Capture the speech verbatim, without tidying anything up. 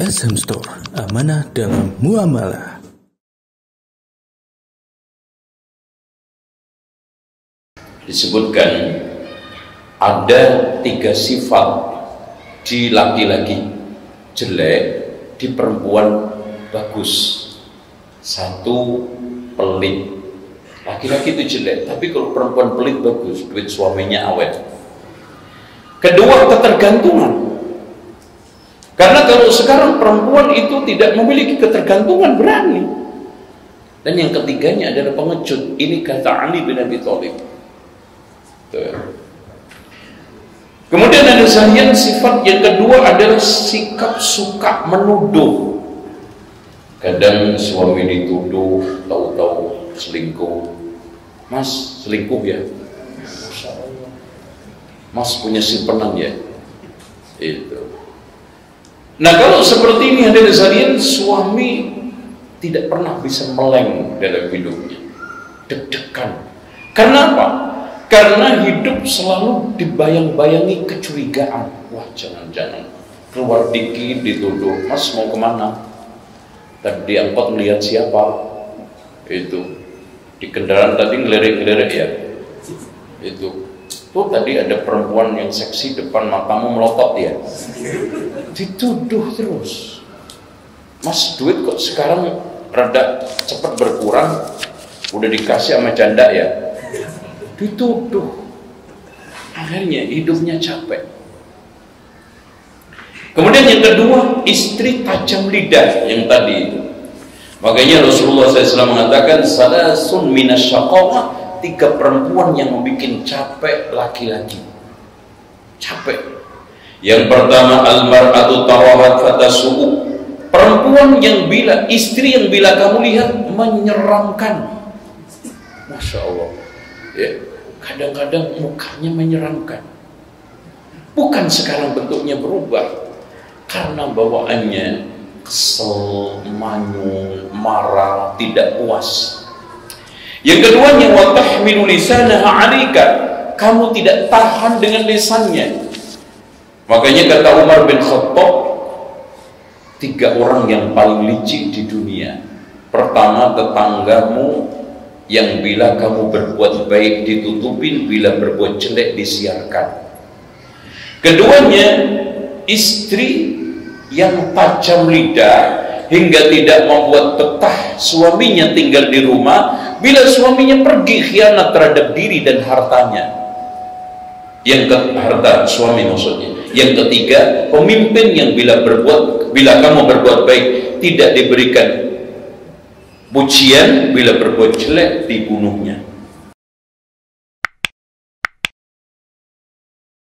S M Store, amanah dalam muamalah. Disebutkan ada tiga sifat di laki-laki jelek, di perempuan bagus. Satu, pelit. Laki-laki itu jelek, tapi kalau perempuan pelit bagus, duit suaminya awet. Kedua, ketergantungan. Karena kalau sekarang perempuan itu tidak memiliki ketergantungan, berani. Dan yang ketiganya adalah pengecut. Ini kata Ali bin Abi Thalib. Kemudian ada sekalian, sifat yang kedua adalah sikap suka menuduh. Kadang suami dituduh, tahu-tahu selingkuh. Mas selingkuh ya? Mas punya simpenan ya? Itu. Nah, kalau seperti ini ada sekalian, suami tidak pernah bisa meleng dalam hidupnya, deg-degan. Karena apa? Karena hidup selalu dibayang-bayangi kecurigaan. Wah, jangan-jangan keluar dikit dituduh, Mas mau kemana? Tadi di angkot melihat siapa? Itu di kendaraan tadi ngelirik-ngelirik ya. Itu tuh tadi ada perempuan yang seksi depan matamu melotot ya. Dituduh terus. Mas, duit kok sekarang rada cepat berkurang, udah dikasih sama janda ya. Dituduh. Akhirnya hidupnya capek. Kemudian yang kedua, istri tajam lidah yang tadi itu. Makanya Rasulullah shallallahu alaihi wasallam mengatakan, salasun minasyaqawah, tiga perempuan yang membuat capek laki-laki. Capek. Yang pertama, almar'atu tarahat fatasu'u, perempuan yang bila, istri yang bila kamu lihat menyeramkan. Masya Allah ya, kadang-kadang mukanya menyeramkan. Bukan sekarang bentuknya berubah, karena bawaannya kesel, manyun, marah, tidak puas. Yang keduanya, wa tahmilu lisanaha 'alaika, kamu tidak tahan dengan lisannya. Makanya kata Umar bin Khattab, tiga orang yang paling licik di dunia. Pertama, tetanggamu yang bila kamu berbuat baik ditutupin, bila berbuat jelek disiarkan. Keduanya, istri yang tajam lidah hingga tidak membuat betah suaminya tinggal di rumah, bila suaminya pergi khianat terhadap diri dan hartanya. Yang ke harta suami maksudnya. Yang ketiga, pemimpin yang bila berbuat, bila kamu berbuat baik tidak diberikan pujian, bila berbuat jelek dibunuhnya.